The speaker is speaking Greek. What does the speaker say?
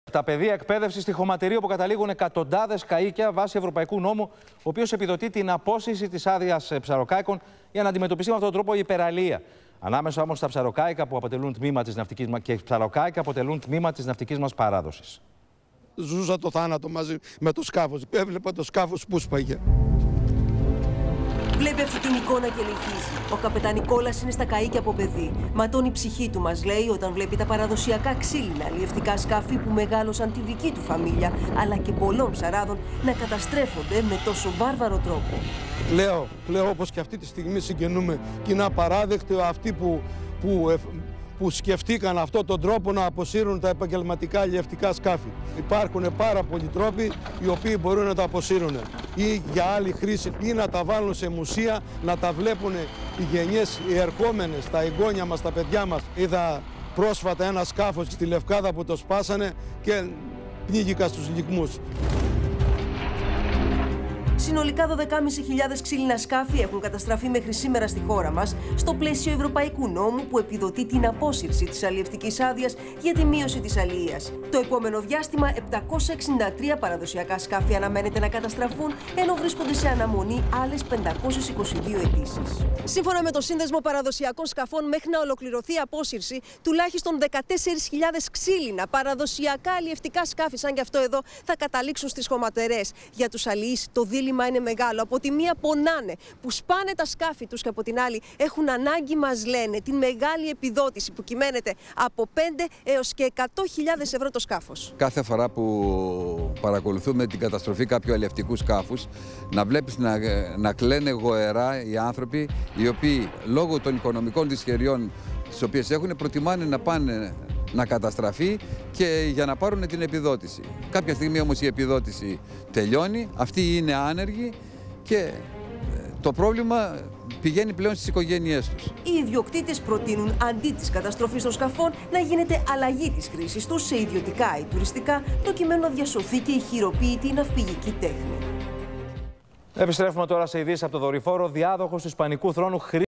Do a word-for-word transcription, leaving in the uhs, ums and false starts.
Τα πεδία εκπαίδευση στη Χωματερή, όπου καταλήγουν εκατοντάδες καΐκια βάσει ευρωπαϊκού νόμου, ο οποίος επιδοτεί την απόσυρση της άδειας ψαροκάικων για να αντιμετωπιστεί με αυτόν τον τρόπο η υπεραλία. Ανάμεσα όμως στα ψαροκάικα που αποτελούν τμήμα της ναυτικής μας και ψαροκάικα αποτελούν τμήμα της ναυτικής μας παράδοσης. Ζούσα το θάνατο μαζί με το σκάφος. Έβλεπα το σκάφος που σπάγε. Βλέπει αυτή την εικόνα και λυγίζει. Ο καπετάν Νικόλας είναι στα καΐκια από παιδί. Ματώνει η ψυχή του, μας λέει, όταν βλέπει τα παραδοσιακά ξύλινα αλλιευτικά σκάφη που μεγάλωσαν τη δική του φαμίλια, αλλά και πολλών ψαράδων να καταστρέφονται με τόσο βάρβαρο τρόπο. Λέω, λέω όπως και αυτή τη στιγμή συγγενούμε και είναι απαράδεκτο αυτοί που, που, που σκεφτήκαν αυτόν τον τρόπο να αποσύρουν τα επαγγελματικά αλλιευτικά σκάφη. Υπάρχουν πάρα πολλοί τρόποι οι οποίοι μπορούν να τα αποσύρουν ή για άλλη χρήση ή να τα βάλουν σε μουσεία, να τα βλέπουν οι γενιές οι ερχόμενες, τα εγγόνια μας, τα παιδιά μας. Είδα πρόσφατα ένα σκάφος στη Λευκάδα που το σπάσανε και πνίγηκα στους λυγμούς. Συνολικά δώδεκα χιλιάδες πεντακόσια ξύλινα σκάφη έχουν καταστραφεί μέχρι σήμερα στη χώρα μας, στο πλαίσιο ευρωπαϊκού νόμου που επιδοτεί την απόσυρση της αλλιευτικής άδειας για τη μείωση της αλληλείας. Το επόμενο διάστημα, επτακόσια εξήντα τρία παραδοσιακά σκάφη αναμένεται να καταστραφούν, ενώ βρίσκονται σε αναμονή άλλες πεντακόσιες είκοσι δύο αιτήσεις. Σύμφωνα με το Σύνδεσμο Παραδοσιακών Σκαφών, μέχρι να ολοκληρωθεί η απόσυρση, τουλάχιστον δεκατέσσερις χιλιάδες ξύλινα παραδοσιακά αλλιευτικά σκάφη, σαν και αυτό εδώ, θα καταλήξουν στις χωματερές. Για τους αλληλείς, το δίλημμα είναι μεγάλο. Από τη μία πονάνε που σπάνε τα σκάφη τους και από την άλλη έχουν ανάγκη, μας λένε, την μεγάλη επιδότηση που κυμαίνεται από πέντε έως και εκατό χιλιάδες ευρώ το σκάφος. Κάθε φορά που παρακολουθούμε την καταστροφή κάποιου αλλιευτικού σκάφους, να βλέπεις να, να κλαίνε γοερά οι άνθρωποι οι οποίοι λόγω των οικονομικών δυσχεριών τις οποίες έχουν προτιμάνε να πάνε να καταστραφεί και για να πάρουν την επιδότηση. Κάποια στιγμή όμως η επιδότηση τελειώνει, αυτοί είναι άνεργοι και το πρόβλημα πηγαίνει πλέον στις οικογένειές τους. Οι ιδιοκτήτες προτείνουν αντί της καταστροφής των σκαφών να γίνεται αλλαγή της χρήσης τους σε ιδιωτικά ή τουριστικά, προκειμένου να διασωθεί και η χειροποίητη ναυπηγική τέχνη. Επιστρέφουμε τώρα σε ειδήσεις από το δορυφόρο. Διάδοχος του Ισπανικού θρόνου